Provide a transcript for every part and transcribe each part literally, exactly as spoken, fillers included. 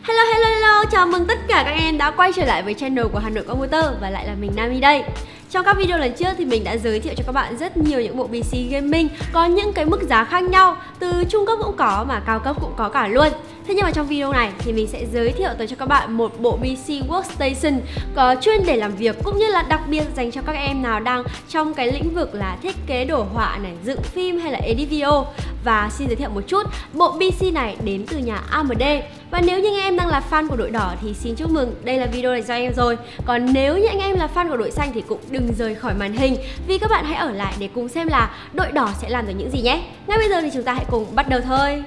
Hello hello hello, chào mừng tất cả các em đã quay trở lại với channel của Hà Nội Computer và lại là mình Nami đây. Trong các video lần trước thì mình đã giới thiệu cho các bạn rất nhiều những bộ pê xê gaming có những cái mức giá khác nhau, từ trung cấp cũng có mà cao cấp cũng có cả luôn. Thế nhưng mà trong video này thì mình sẽ giới thiệu tới cho các bạn một bộ pê xê workstation có chuyên để làm việc, cũng như là đặc biệt dành cho các em nào đang trong cái lĩnh vực là thiết kế đồ họa này, dựng phim hay là edit video. Và xin giới thiệu một chút, bộ pê xê này đến từ nhà a em đê. Và nếu như anh em đang là fan của đội đỏ thì xin chúc mừng, đây là video này cho anh em rồi. Còn nếu như anh em là fan của đội xanh thì cũng đừng rời khỏi màn hình, vì các bạn hãy ở lại để cùng xem là đội đỏ sẽ làm được những gì nhé. Ngay bây giờ thì chúng ta hãy cùng bắt đầu thôi.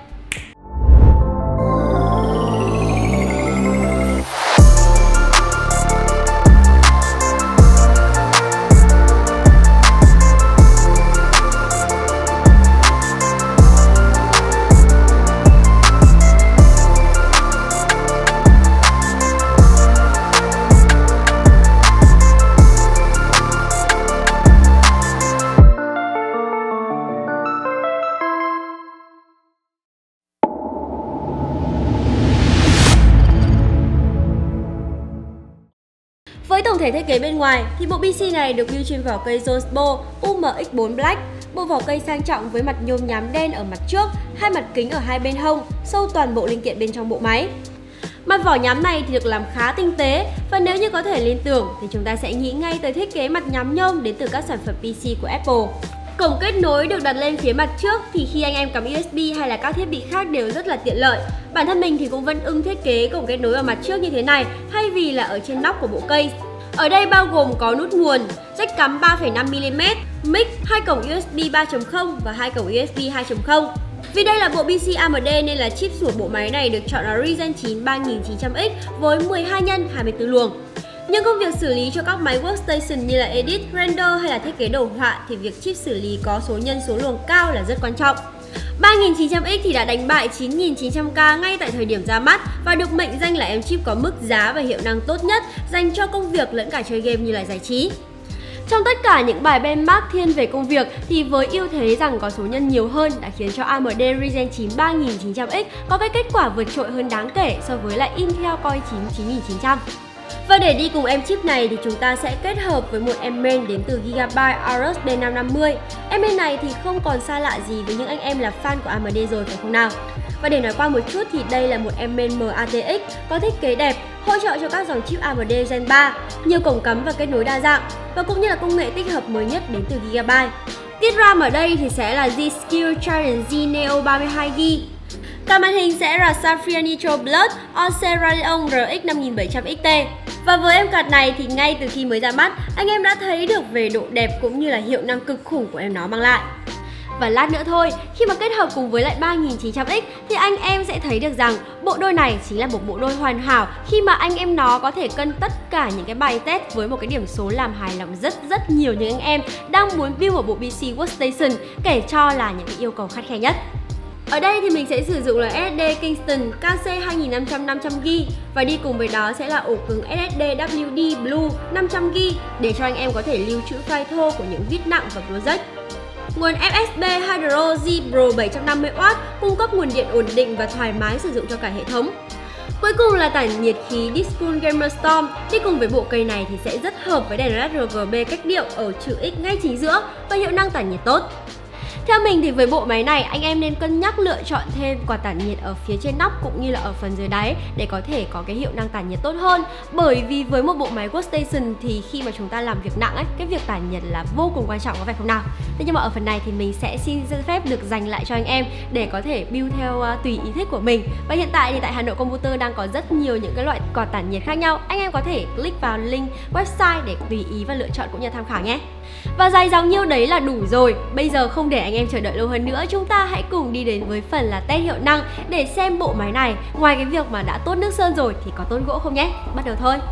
Với tổng thể thiết kế bên ngoài thì bộ pê xê này được build trên vỏ cây Josbo U M X bốn Black. Bộ vỏ cây sang trọng với mặt nhôm nhám đen ở mặt trước, hai mặt kính ở hai bên hông, sâu toàn bộ linh kiện bên trong bộ máy. Mặt vỏ nhám này thì được làm khá tinh tế, và nếu như có thể liên tưởng thì chúng ta sẽ nghĩ ngay tới thiết kế mặt nhám nhôm đến từ các sản phẩm pê xê của Apple. Cổng kết nối được đặt lên phía mặt trước thì khi anh em cắm u ét bê hay là các thiết bị khác đều rất là tiện lợi. Bản thân mình thì cũng vẫn ưng thiết kế cổng kết nối ở mặt trước như thế này thay vì là ở trên nóc của bộ cây. Ở đây bao gồm có nút nguồn, jack cắm ba phẩy năm mi li mét, mic, hai cổng u ét bê ba chấm không và hai cổng u ét bê hai chấm không. Vì đây là bộ pê xê a em đê nên là chip của bộ máy này được chọn là Ryzen chín ba nghìn chín trăm X với mười hai nhân hai mươi tư luồng. Nhưng công việc xử lý cho các máy workstation như là edit, render hay là thiết kế đồ họa thì việc chip xử lý có số nhân số luồng cao là rất quan trọng. ba nghìn chín trăm X thì đã đánh bại chín nghìn chín trăm K ngay tại thời điểm ra mắt và được mệnh danh là em chip có mức giá và hiệu năng tốt nhất dành cho công việc lẫn cả chơi game như là giải trí. Trong tất cả những bài benchmark thiên về công việc thì với ưu thế rằng có số nhân nhiều hơn đã khiến cho a em đê Ryzen chín ba nghìn chín trăm X có cái kết quả vượt trội hơn đáng kể so với lại Intel Core i chín chín nghìn chín trăm. Và để đi cùng em chip này thì chúng ta sẽ kết hợp với một em main đến từ Gigabyte Aorus B năm năm mươi. Em main này thì không còn xa lạ gì với những anh em là fan của a em đê rồi phải không nào? Và để nói qua một chút thì đây là một em main M A T X có thiết kế đẹp, hỗ trợ cho các dòng chip a em đê Gen ba, nhiều cổng cắm và kết nối đa dạng, và cũng như là công nghệ tích hợp mới nhất đến từ Gigabyte. Tiết RAM ở đây thì sẽ là G-Skill Trident Z Neo ba mươi hai gi ga bai. Cả màn hình sẽ là Sapphire Nitro Plus On-Cell Radeon R X năm nghìn bảy trăm X T. Và với em card này thì ngay từ khi mới ra mắt, anh em đã thấy được về độ đẹp cũng như là hiệu năng cực khủng của em nó mang lại. Và lát nữa thôi, khi mà kết hợp cùng với lại ba nghìn chín trăm X thì anh em sẽ thấy được rằng bộ đôi này chính là một bộ đôi hoàn hảo, khi mà anh em nó có thể cân tất cả những cái bài test với một cái điểm số làm hài lòng rất rất nhiều những anh em đang muốn build một bộ pê xê workstation, kể cho là những cái yêu cầu khắt khe nhất. Ở đây thì mình sẽ sử dụng là ét ét đê Kingston K C hai nghìn năm trăm năm trăm gi ga bai và đi cùng với đó sẽ là ổ cứng ét ét đê W D Blue năm trăm gi ga bai để cho anh em có thể lưu trữ file thô của những viết nặng và project. Nguồn ép ét bê Hydro Z Pro bảy trăm năm mươi oát cung cấp nguồn điện ổn định và thoải mái sử dụng cho cả hệ thống. Cuối cùng là tản nhiệt khí Discool Gamer Storm. Đi cùng với bộ cây này thì sẽ rất hợp với đèn led R G B cách điệu ở chữ X ngay chính giữa và hiệu năng tản nhiệt tốt. Theo mình thì với bộ máy này anh em nên cân nhắc lựa chọn thêm quạt tản nhiệt ở phía trên nóc cũng như là ở phần dưới đáy để có thể có cái hiệu năng tản nhiệt tốt hơn. Bởi vì với một bộ máy workstation thì khi mà chúng ta làm việc nặng ấy, cái việc tản nhiệt là vô cùng quan trọng, có phải không nào? Thế nhưng mà ở phần này thì mình sẽ xin phép được dành lại cho anh em để có thể build theo uh, tùy ý thích của mình. Và hiện tại thì tại Hà Nội Computer đang có rất nhiều những cái loại quạt tản nhiệt khác nhau. Anh em có thể click vào link website để tùy ý và lựa chọn cũng như tham khảo nhé. Và dài dòng nhiêu đấy là đủ rồi. Bây giờ không để anh em chờ đợi lâu hơn nữa, chúng ta hãy cùng đi đến với phần là test hiệu năng để xem bộ máy này ngoài cái việc mà đã tốt nước sơn rồi thì có tốt gỗ không nhé. Bắt đầu thôi.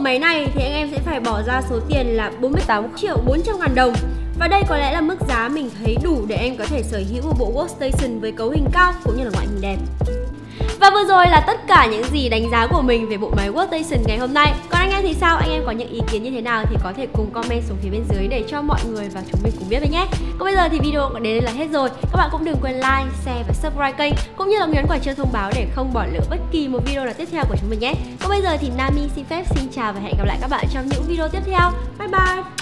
máy này thì anh em sẽ phải bỏ ra số tiền là bốn mươi tám triệu bốn trăm ngàn đồng. Và đây có lẽ là mức giá mình thấy đủ để em có thể sở hữu một bộ workstation với cấu hình cao cũng như là ngoại hình đẹp. Và vừa rồi là tất cả những gì đánh giá của mình về bộ máy workstation ngày hôm nay. Còn anh em thì sao? Anh em có những ý kiến như thế nào thì có thể cùng comment xuống phía bên dưới để cho mọi người và chúng mình cùng biết với nhé. Còn bây giờ thì video đến đây là hết rồi. Các bạn cũng đừng quên like, share và subscribe kênh, cũng như là nhấn quả chuông thông báo để không bỏ lỡ bất kỳ một video nào tiếp theo của chúng mình nhé. Còn bây giờ thì Nami xin phép xin chào và hẹn gặp lại các bạn trong những video tiếp theo. Bye bye!